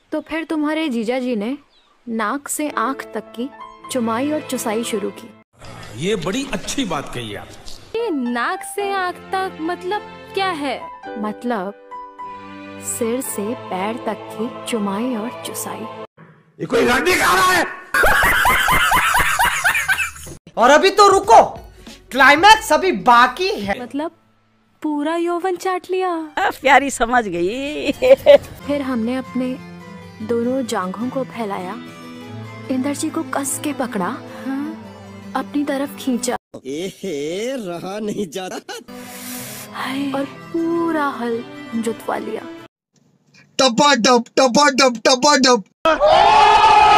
तो फिर तुम्हारे जीजा जी ने नाक से आंख तक की चुमाई और चुसाई शुरू की। ये बड़ी अच्छी बात कही आप। ये नाक से आंख तक मतलब क्या है? मतलब सिर से पैर तक की चुमाई और चुसाई। ये कोई रंडी खा रहा है। और अभी तो रुको, क्लाइमैक्स अभी बाकी है। मतलब पूरा यौवन चाट लिया। प्यारी समझ गई। फिर हमने अपने दोनों जांघों को फैलाया, इंदर जी को कस के पकड़ा, अपनी तरफ खींचा, रहा नहीं जाता और पूरा हल जुतवा लिया। टपा टप टपा टप टपा टप।